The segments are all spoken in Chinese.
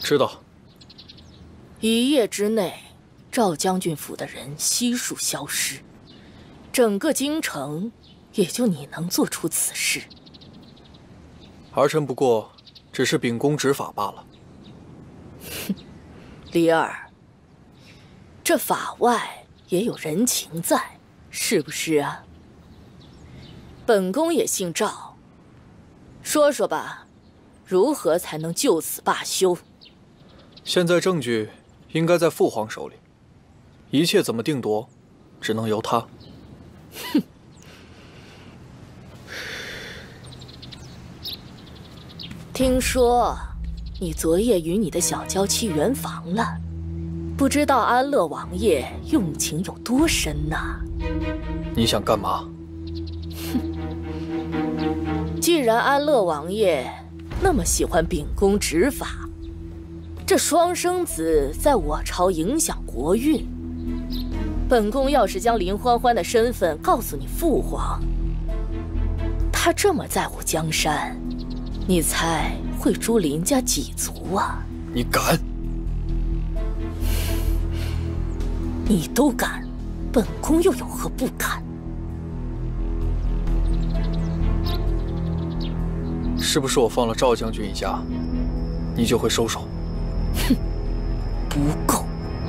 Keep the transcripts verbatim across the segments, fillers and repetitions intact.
知道。 一夜之内，赵将军府的人悉数消失，整个京城也就你能做出此事。 儿臣不过只是秉公执法罢了。 哼，李儿，这法外也有人情在，是不是啊？本宫也姓赵，说说吧，如何才能就此罢休？ 现在证据应该在父皇手里，一切怎么定夺，只能由他。 哼！听说你昨夜与你的小娇妻圆房了，不知道安乐王爷用情有多深呐？ 你想干嘛？ 哼！既然安乐王爷那么喜欢秉公执法，这双生子在我朝影响国运。本宫要是将林欢欢的身份告诉你父皇，他这么在乎江山，你猜会诛林家几族啊？ 你敢？ 你都敢，本宫又有何不敢？ 是不是我放了赵将军一家，你就会收手？ 哼，不够。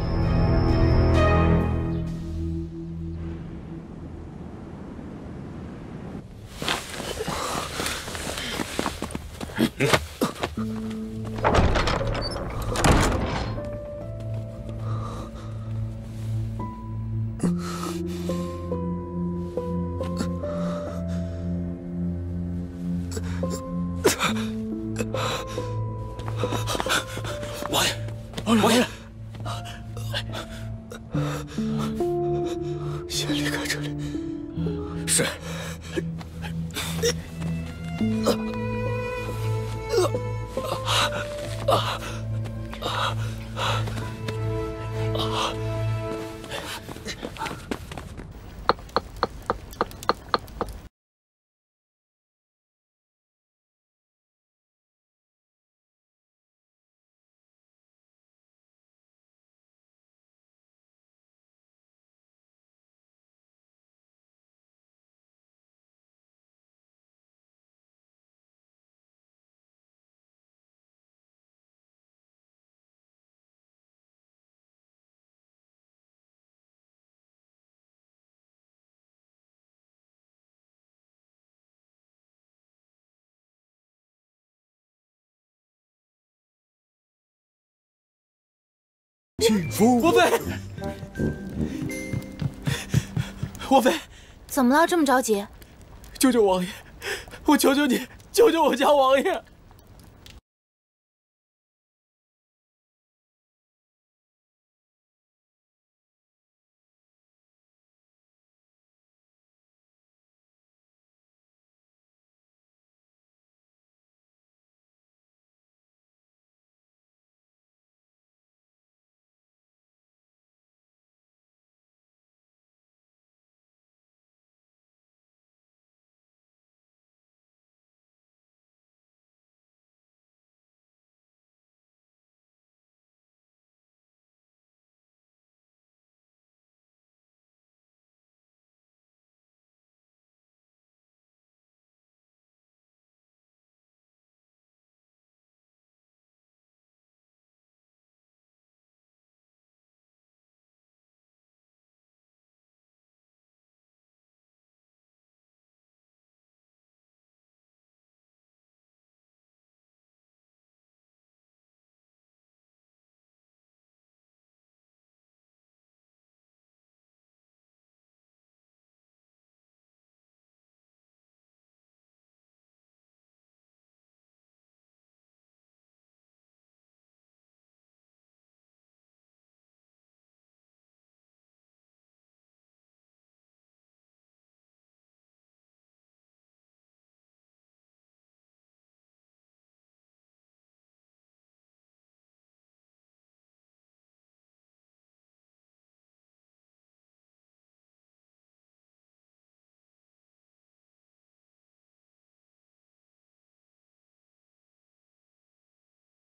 王爷，王爷， 先离开这里。 是。 庆夫， 王妃，王妃， 怎么了？这么着急？ 救救王爷！我求求你，救救我家王爷！